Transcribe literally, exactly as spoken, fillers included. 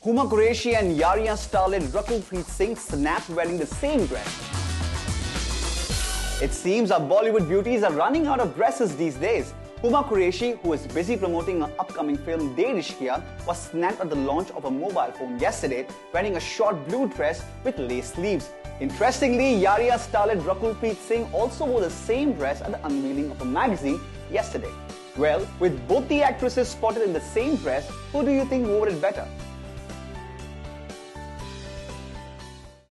Huma Qureshi and Yariyan starlet Rakul Preet Singh snapped wearing the same dress. It seems our Bollywood beauties are running out of dresses these days. Huma Qureshi, who is busy promoting her upcoming film De Rishkiya, was snapped at the launch of a mobile phone yesterday wearing a short blue dress with lace sleeves. Interestingly, Yariyan starlet Rakul Preet Singh also wore the same dress at the unveiling of a magazine yesterday. Well, with both the actresses spotted in the same dress, who do you think wore it better?